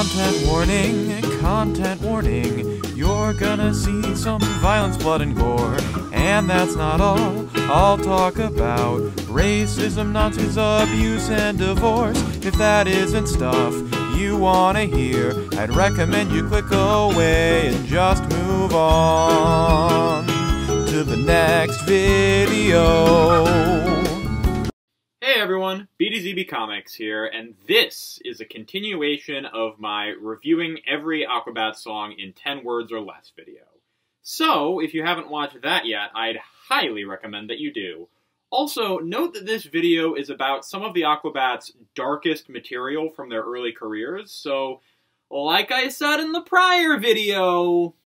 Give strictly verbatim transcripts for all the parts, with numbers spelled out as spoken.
Content warning, content warning. You're gonna see some violence, blood, and gore. And that's not all. I'll talk about racism, Nazis, abuse, and divorce. If that isn't stuff you wanna hear, I'd recommend you click away and just move on to the next video. Hey everyone, B D Z B Comics here, and this is a continuation of my reviewing every Aquabats song in ten words or less video. So, if you haven't watched that yet, I'd highly recommend that you do. Also, note that this video is about some of the Aquabats' darkest material from their early careers, so, like I said in the prior video...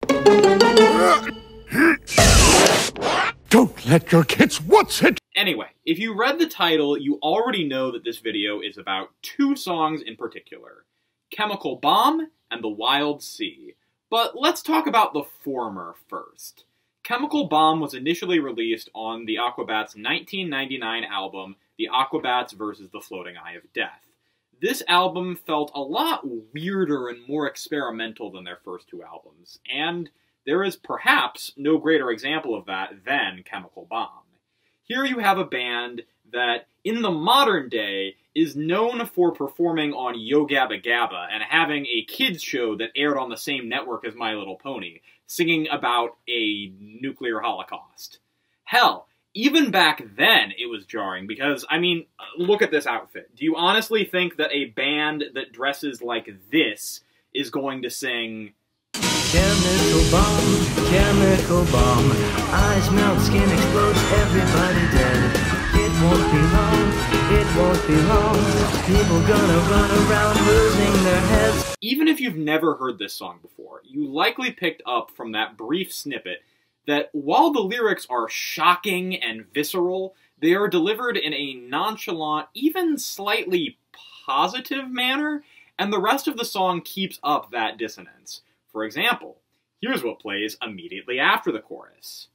Don't let your kids watch it! Anyway, if you read the title, you already know that this video is about two songs in particular, Chemical Bomb and The Wild Sea. But let's talk about the former first. Chemical Bomb was initially released on the Aquabats' nineteen ninety-nine album, The Aquabats versus the Floating Eye of Death. This album felt a lot weirder and more experimental than their first two albums, and there is perhaps no greater example of that than Chemical Bomb. Here you have a band that, in the modern day, is known for performing on Yo Gabba Gabba and having a kids show that aired on the same network as My Little Pony, singing about a nuclear holocaust. Hell, even back then it was jarring because, I mean, look at this outfit. Do you honestly think that a band that dresses like this is going to sing... Chemical bomb, chemical bomb, eyes melt, skin explodes, everybody dead. It won't be long, it won't be long, people gonna run around losing their heads. Even if you've never heard this song before, you likely picked up from that brief snippet that while the lyrics are shocking and visceral, they are delivered in a nonchalant, even slightly positive manner, and the rest of the song keeps up that dissonance. For example, here's what plays immediately after the chorus.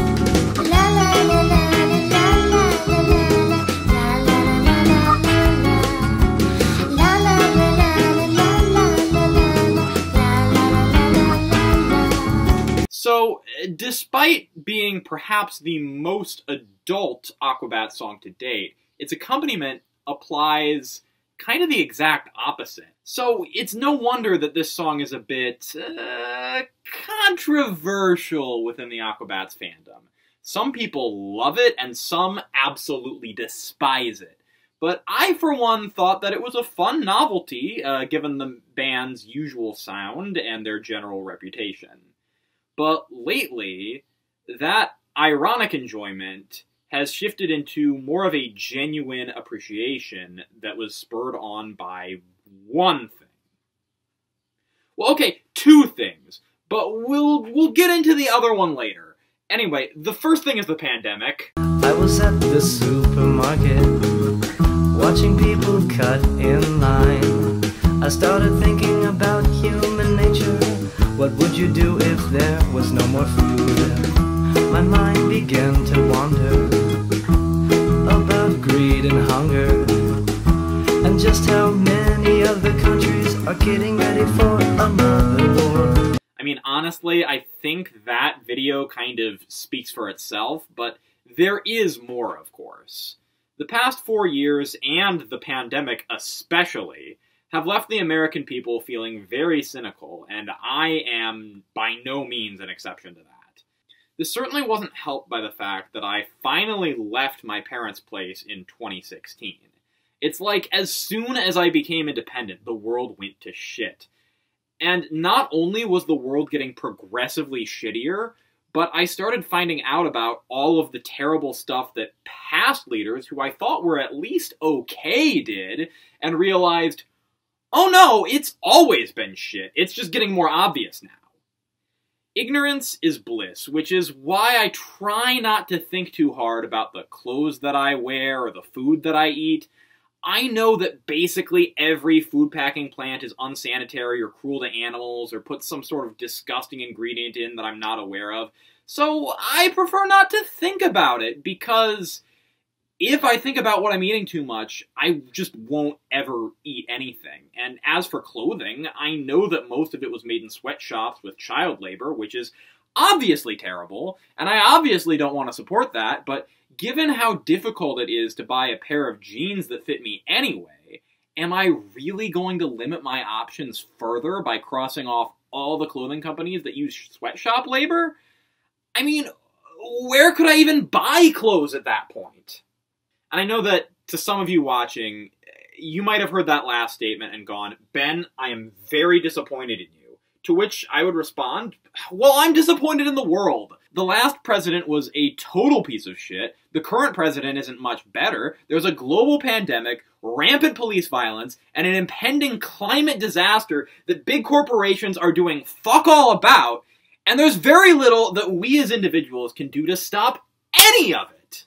So, despite being perhaps the most adult Aquabats song to date, its accompaniment applies kind of the exact opposite. So it's no wonder that this song is a bit uh, controversial within the Aquabats fandom. Some people love it and some absolutely despise it. But I, for one, thought that it was a fun novelty, uh, given the band's usual sound and their general reputation. But lately, that ironic enjoyment has shifted into more of a genuine appreciation that was spurred on by one thing. Well, okay, two things, but we'll we'll get into the other one later. Anyway, the first thing is the pandemic. I was at the supermarket, watching people cut in line. I started thinking about human nature. What would you do if there was no more food? My mind began to wander about greed and hunger, and just how many other countries are getting ready for another war. I mean, honestly, I think that video kind of speaks for itself, but there is more, of course. The past four years, and the pandemic especially, have left the American people feeling very cynical, and I am by no means an exception to that. This certainly wasn't helped by the fact that I finally left my parents' place in twenty sixteen. It's like, as soon as I became independent, the world went to shit. And not only was the world getting progressively shittier, but I started finding out about all of the terrible stuff that past leaders, who I thought were at least okay, did, and realized, oh no, it's always been shit, it's just getting more obvious now. Ignorance is bliss, which is why I try not to think too hard about the clothes that I wear or the food that I eat. I know that basically every food packing plant is unsanitary or cruel to animals or puts some sort of disgusting ingredient in that I'm not aware of, so I prefer not to think about it because if I think about what I'm eating too much, I just won't ever eat anything. And as for clothing, I know that most of it was made in sweatshops with child labor, which is obviously terrible, and I obviously don't want to support that, but given how difficult it is to buy a pair of jeans that fit me anyway, am I really going to limit my options further by crossing off all the clothing companies that use sweatshop labor? I mean, where could I even buy clothes at that point? And I know that to some of you watching, you might have heard that last statement and gone, Ben, I am very disappointed in you. To which I would respond, well, I'm disappointed in the world. The last president was a total piece of shit. The current president isn't much better. There's a global pandemic, rampant police violence, and an impending climate disaster that big corporations are doing fuck all about, and there's very little that we as individuals can do to stop any of it.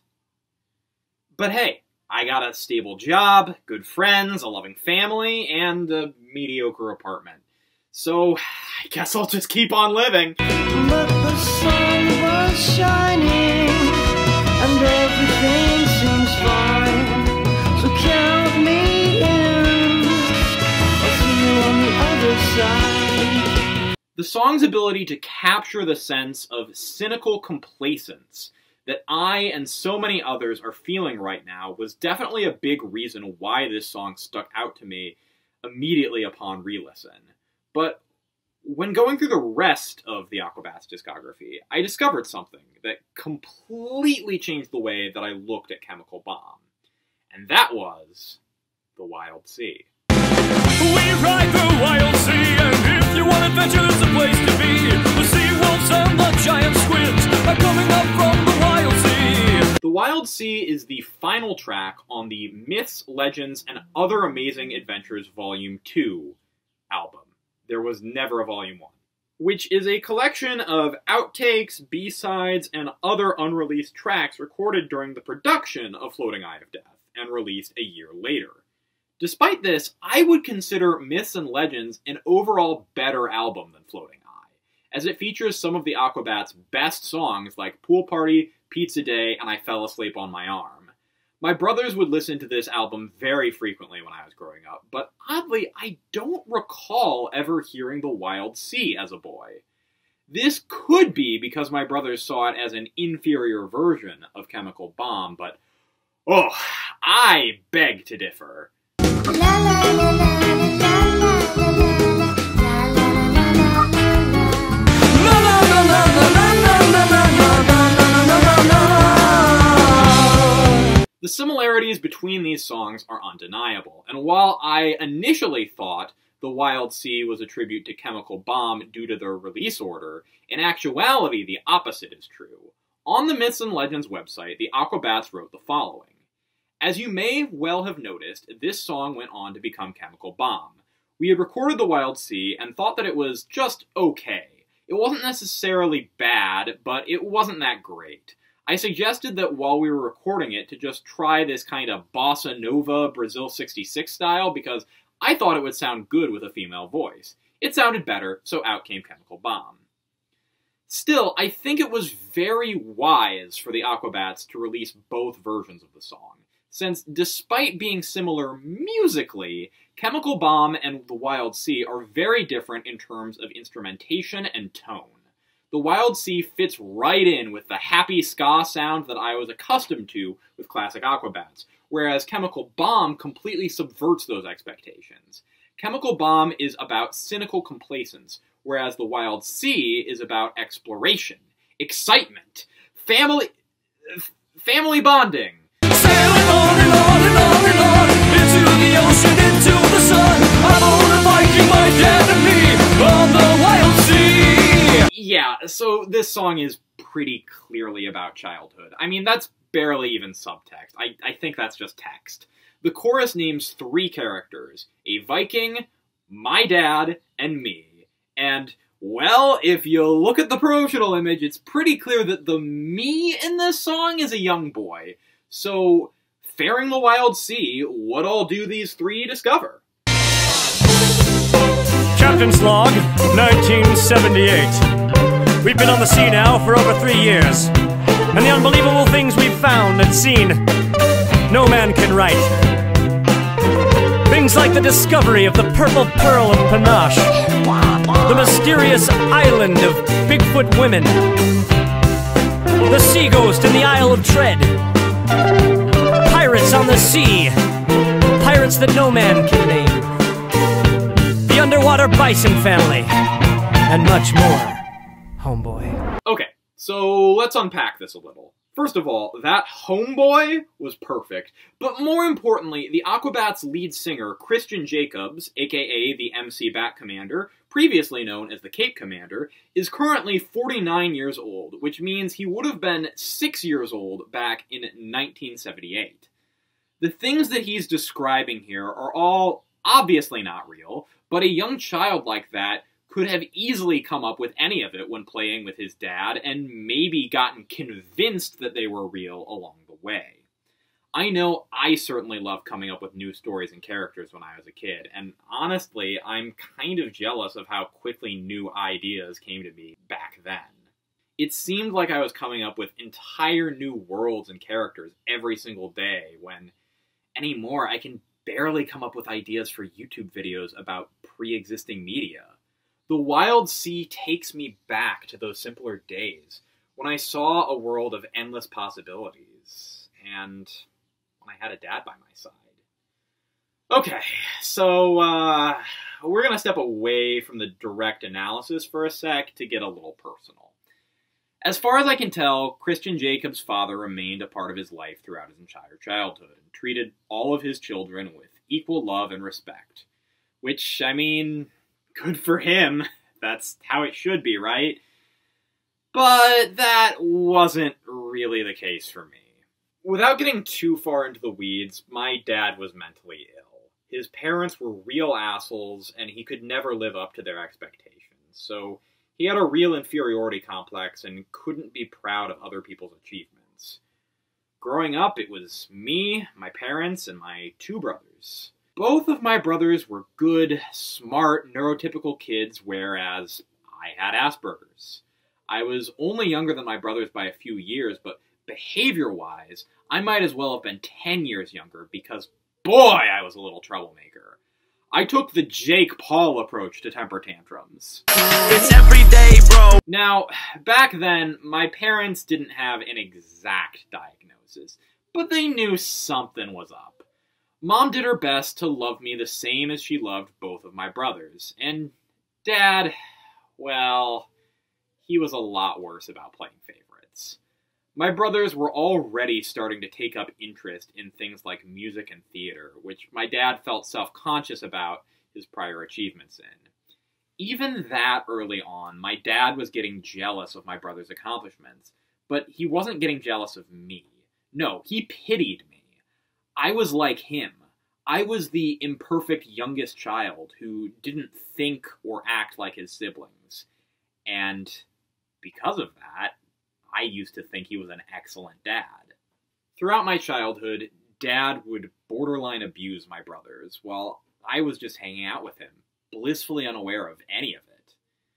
But hey, I got a stable job, good friends, a loving family, and a mediocre apartment. So, I guess I'll just keep on living. But the sun was shining, and everything seems fine. So count me in, I'll see you on the other side. The song's ability to capture the sense of cynical complacence that I and so many others are feeling right now was definitely a big reason why this song stuck out to me immediately upon re-listen. But when going through the rest of the Aquabats discography, I discovered something that completely changed the way that I looked at Chemical Bomb. And that was the Wild Sea. We ride the wild sea, and if you want adventure, there's a place to be. The sea wolves and the giant squids are coming up from the wild sea. The Wild Sea is the final track on the Myths, Legends, and Other Amazing Adventures Volume two album. There was never a Volume one. Which is a collection of outtakes, B-sides, and other unreleased tracks recorded during the production of Floating Eye of Death, and released a year later. Despite this, I would consider Myths and Legends an overall better album than Floating Eye, as it features some of the Aquabats' best songs like Pool Party, Pizza Day, and I Fell Asleep on My Arm. My brothers would listen to this album very frequently when I was growing up, but oddly, I don't recall ever hearing The Wild Sea as a boy. This could be because my brothers saw it as an inferior version of Chemical Bomb, but oh, I beg to differ. The similarities between these songs are undeniable, and while I initially thought The Wild Sea was a tribute to Chemical Bomb due to their release order, in actuality the opposite is true. On the Myths and Legends website, the Aquabats wrote the following. As you may well have noticed, this song went on to become Chemical Bomb. We had recorded The Wild Sea and thought that it was just okay. It wasn't necessarily bad, but it wasn't that great. I suggested that while we were recording it to just try this kind of bossa nova Brazil sixty-six style because I thought it would sound good with a female voice. It sounded better, so out came Chemical Bomb. Still, I think it was very wise for the Aquabats to release both versions of the song, since despite being similar musically, Chemical Bomb and The Wild Sea are very different in terms of instrumentation and tone. The Wild Sea fits right in with the happy ska sound that I was accustomed to with classic Aquabats, whereas Chemical Bomb completely subverts those expectations. Chemical Bomb is about cynical complacence, whereas The Wild Sea is about exploration, excitement, family... family bonding. Sailing on and on and on and on, into the ocean, into the sun. I'm on a Viking, my dad and me, on the Wild Sea. Yeah, so this song is pretty clearly about childhood. I mean, that's barely even subtext. I, I think that's just text. The chorus names three characters, a Viking, my dad, and me. And, well, if you look at the promotional image, it's pretty clear that the me in this song is a young boy. So, faring the Wild Sea, what all do these three discover? Captain's Log, nineteen seventy-eight. We've been on the sea now for over three years, and the unbelievable things we've found and seen. no man can write. Things like the discovery of the purple pearl of Panache, the mysterious island of Bigfoot women, the sea ghost in the Isle of Tread, pirates on the sea, pirates that no man can name, the underwater bison family, and much more, homeboy. Okay, so let's unpack this a little. First of all, that homeboy was perfect, but more importantly, the Aquabats lead singer, Christian Jacobs, aka the M C Bat Commander, previously known as the Cape Commander, is currently forty-nine years old, which means he would have been six years old back in nineteen seventy-eight. The things that he's describing here are all obviously not real, but a young child like that could have easily come up with any of it when playing with his dad, and maybe gotten convinced that they were real along the way. I know I certainly loved coming up with new stories and characters when I was a kid, and honestly, I'm kind of jealous of how quickly new ideas came to me back then. It seemed like I was coming up with entire new worlds and characters every single day, when anymore I can barely come up with ideas for YouTube videos about pre-existing media. The Wild Sea takes me back to those simpler days, when I saw a world of endless possibilities, and when I had a dad by my side. Okay, so, uh, we're gonna step away from the direct analysis for a sec to get a little personal. As far as I can tell, Christian Jacobs' father remained a part of his life throughout his entire childhood, and treated all of his children with equal love and respect. Which, I mean, good for him. That's how it should be, right? But that wasn't really the case for me. Without getting too far into the weeds, my dad was mentally ill. His parents were real assholes, and he could never live up to their expectations. So he had a real inferiority complex and couldn't be proud of other people's achievements. Growing up, it was me, my parents, and my two brothers. Both of my brothers were good, smart, neurotypical kids, whereas I had Asperger's. I was only younger than my brothers by a few years, but behavior-wise, I might as well have been ten years younger, because boy, I was a little troublemaker. I took the Jake Paul approach to temper tantrums. It's every day, bro! Now, back then, my parents didn't have an exact diagnosis, but they knew something was up. Mom did her best to love me the same as she loved both of my brothers, and Dad, well, he was a lot worse about playing favorites. My brothers were already starting to take up interest in things like music and theater, which my dad felt self-conscious about his prior achievements in. Even that early on, my dad was getting jealous of my brother's accomplishments, but he wasn't getting jealous of me. No, he pitied me. I was like him. I was the imperfect youngest child who didn't think or act like his siblings. And because of that, I used to think he was an excellent dad. Throughout my childhood, Dad would borderline abuse my brothers, while I was just hanging out with him, blissfully unaware of any of it.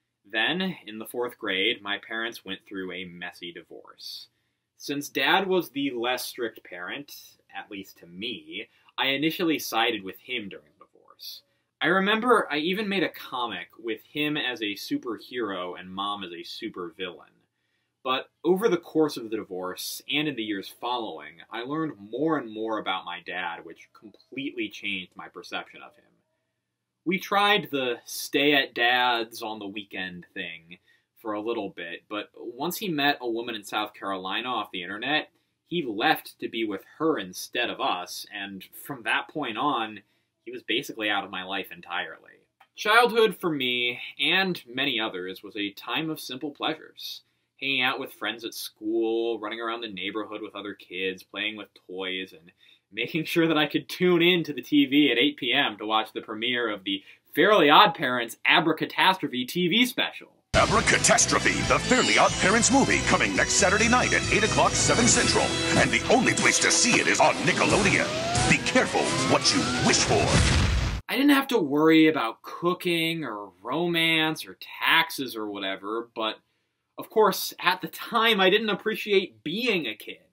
Then, in the fourth grade, my parents went through a messy divorce. Since Dad was the less strict parent, at least to me, I initially sided with him during the divorce. I remember I even made a comic with him as a superhero and Mom as a supervillain. But over the course of the divorce, and in the years following, I learned more and more about my dad, which completely changed my perception of him. We tried the stay-at-dad's-on-the-weekend thing for a little bit, but once he met a woman in South Carolina off the internet, he left to be with her instead of us, and from that point on, he was basically out of my life entirely. Childhood for me, and many others, was a time of simple pleasures. Hanging out with friends at school, running around the neighborhood with other kids, playing with toys, and making sure that I could tune in to the T V at eight p m to watch the premiere of the Fairly Odd Parents Abracatastrophe T V special. Abracatastrophe, the Fairly Odd Parents movie, coming next Saturday night at eight o'clock, seven Central. And the only place to see it is on Nickelodeon. Be careful what you wish for. I didn't have to worry about cooking or romance or taxes or whatever, but of course, at the time, I didn't appreciate being a kid.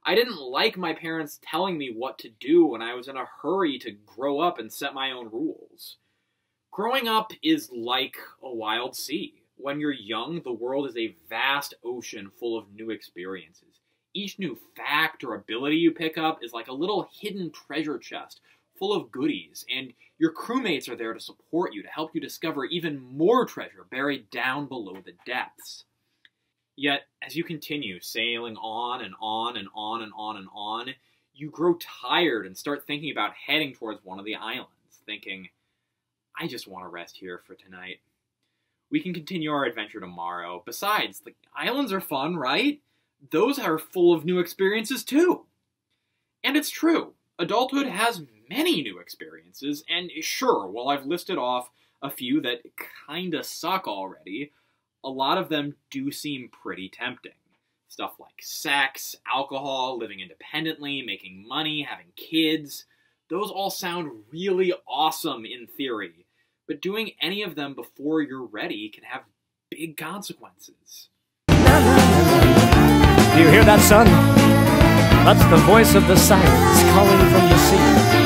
I didn't like my parents telling me what to do when I was in a hurry to grow up and set my own rules. Growing up is like a wild sea. When you're young, the world is a vast ocean full of new experiences. Each new fact or ability you pick up is like a little hidden treasure chest full of goodies, and your crewmates are there to support you, to help you discover even more treasure buried down below the depths. Yet, as you continue sailing on and on and on and on and on, you grow tired and start thinking about heading towards one of the islands, thinking, I just want to rest here for tonight. We can continue our adventure tomorrow. Besides, the islands are fun, right? Those are full of new experiences too. And it's true. Adulthood has many new experiences, and sure, while I've listed off a few that kinda suck already, a lot of them do seem pretty tempting. Stuff like sex, alcohol, living independently, making money, having kids. Those all sound really awesome in theory, but doing any of them before you're ready can have big consequences. Do you hear that, son? That's the voice of the sirens calling from the sea.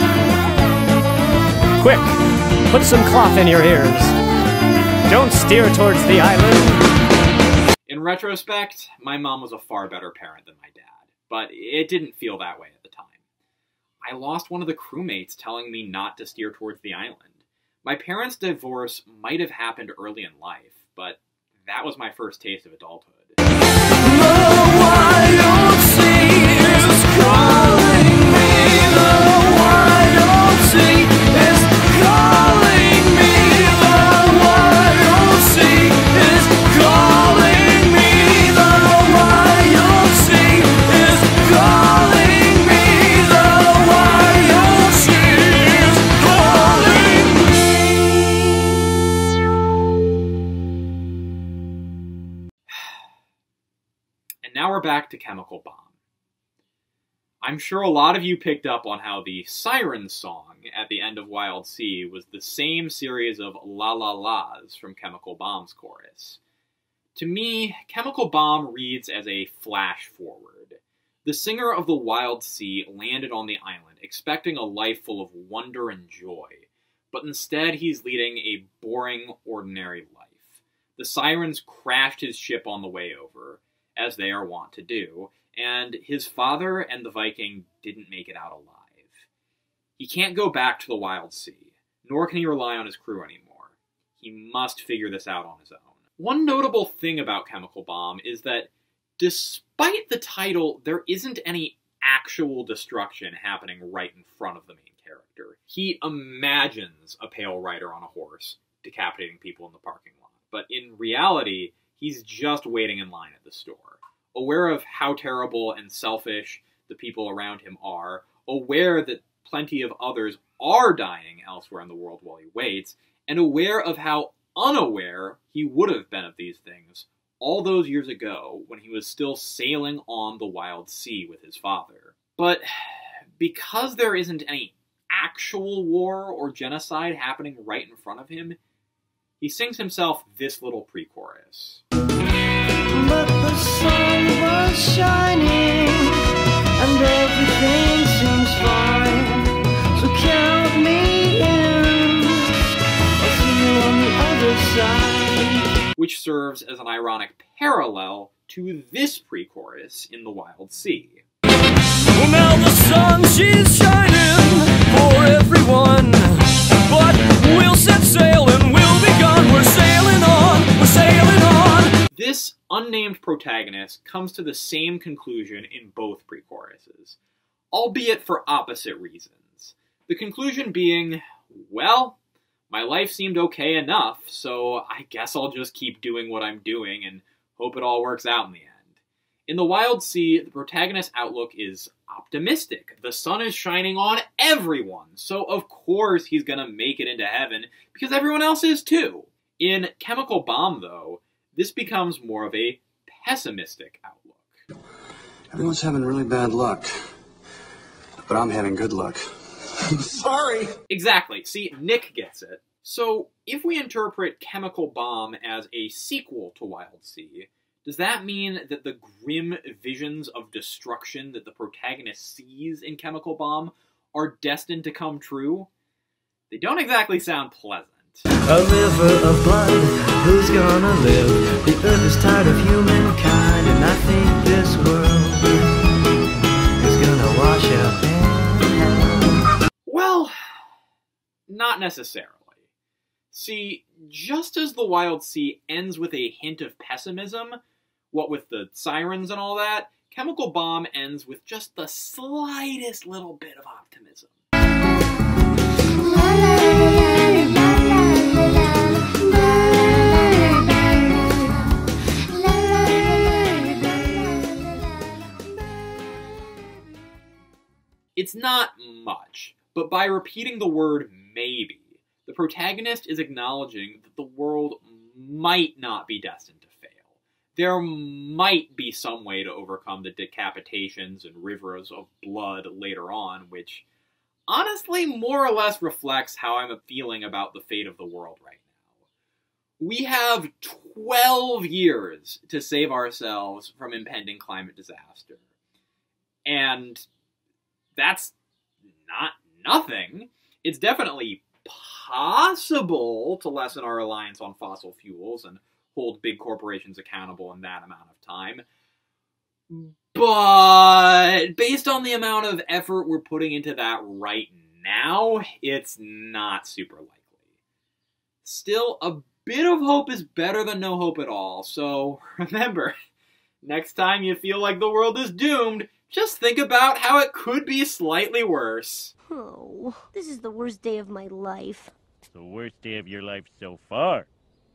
Quick, put some cloth in your ears. Don't steer towards the island. In retrospect, my mom was a far better parent than my dad, but it didn't feel that way at the time. I lost one of the crewmates telling me not to steer towards the island. My parents' divorce might have happened early in life, but that was my first taste of adulthood. Now we're back to Chemical Bomb. I'm sure a lot of you picked up on how the Siren song at the end of Wild Sea was the same series of la la la's from Chemical Bomb's chorus. To me, Chemical Bomb reads as a flash forward. The singer of the Wild Sea landed on the island expecting a life full of wonder and joy, but instead he's leading a boring, ordinary life. The Sirens crashed his ship on the way over, as they are wont to do, and his father and the Viking didn't make it out alive. He can't go back to the Wild Sea, nor can he rely on his crew anymore. He must figure this out on his own. One notable thing about Chemical Bomb is that, despite the title, there isn't any actual destruction happening right in front of the main character. He imagines a pale rider on a horse decapitating people in the parking lot, but in reality, he's just waiting in line at the store, aware of how terrible and selfish the people around him are, aware that plenty of others are dying elsewhere in the world while he waits, and aware of how unaware he would have been of these things all those years ago when he was still sailing on the Wild Sea with his father. But because there isn't any actual war or genocide happening right in front of him, he sings himself this little pre-chorus. But the sun was shining, and everything seems fine. So count me in, I'll see you on the other side. Which serves as an ironic parallel to this pre-chorus in the Wild Sea. Well, now the sun, she's shining for everyone, but we'll set sail and we'll be gone. We're sailing on, we're sailing on. This unnamed protagonist comes to the same conclusion in both pre-choruses, albeit for opposite reasons. The conclusion being, well, my life seemed okay enough, so I guess I'll just keep doing what I'm doing and hope it all works out in the end. In the Wild Sea, the protagonist's outlook is optimistic. The sun is shining on everyone, so of course he's gonna make it into heaven, because everyone else is too. In Chemical Bomb, though, this becomes more of a pessimistic outlook. Everyone's having really bad luck, but I'm having good luck. Sorry! Exactly. See, Nick gets it. So, if we interpret Chemical Bomb as a sequel to Wild Sea, Does that mean that the grim visions of destruction that the protagonist sees in Chemical Bomb are destined to come true? They don't exactly sound pleasant. A river of blood, who's gonna live? The earth is tired of humankind, and I think this world is gonna wash up in hell. Well, not necessarily. See, just as The Wild Sea ends with a hint of pessimism, what with the sirens and all that, Chemical Bomb ends with just the slightest little bit of optimism. It's not much, but by repeating the word maybe, the protagonist is acknowledging that the world might not be destined to fail. There might be some way to overcome the decapitations and rivers of blood later on, which honestly more or less reflects how I'm feeling about the fate of the world right now. We have twelve years to save ourselves from impending climate disaster. And that's not nothing. It's definitely possible to lessen our reliance on fossil fuels and hold big corporations accountable in that amount of time. But based on the amount of effort we're putting into that right now, it's not super likely. Still, a bit of hope is better than no hope at all, so remember, next time you feel like the world is doomed, just think about how it could be slightly worse. Oh, this is the worst day of my life. The worst day of your life so far.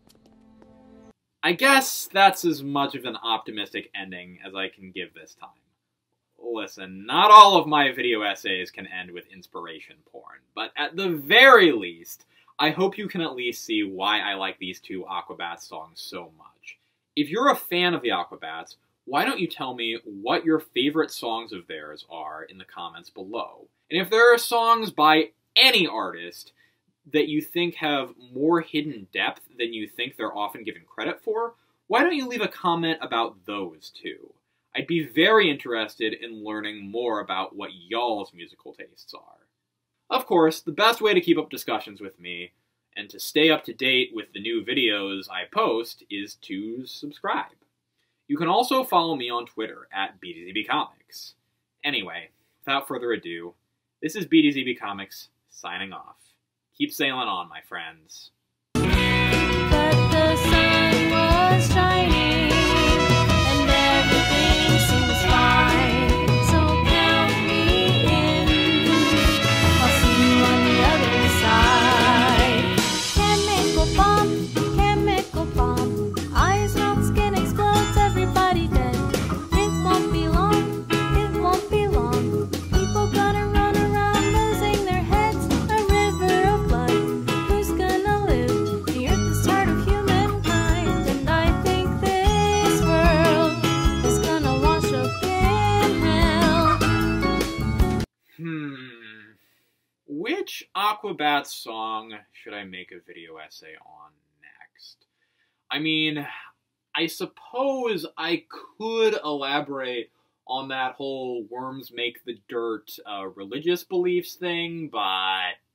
I guess that's as much of an optimistic ending as I can give this time. Listen, not all of my video essays can end with inspiration porn, but at the very least, I hope you can at least see why I like these two Aquabats songs so much. If you're a fan of the Aquabats, why don't you tell me what your favorite songs of theirs are in the comments below? And if there are songs by any artist that you think have more hidden depth than you think they're often given credit for, why don't you leave a comment about those too? I'd be very interested in learning more about what y'all's musical tastes are. Of course, the best way to keep up discussions with me and to stay up to date with the new videos I post is to subscribe. You can also follow me on Twitter at B D Z B Comics. Anyway, without further ado, this is B D Z B Comics signing off. Keep sailing on, my friends. But the sun was shining, and everything seems fine. So count me in. I'll see you on the other side. Chemical bomb, chemical bomb. Eyes, mouth, skin explodes, everybody dead. It won't be long, it won't be long. People gonna run around losing their heads. A river of blood, who's gonna live? The earth is tired of humankind, and I think this world is gonna wash up in hell. Hmm. Which Aquabats song should I make a video essay on next? I mean, I suppose I could elaborate on that whole worms make the dirt uh, religious beliefs thing, but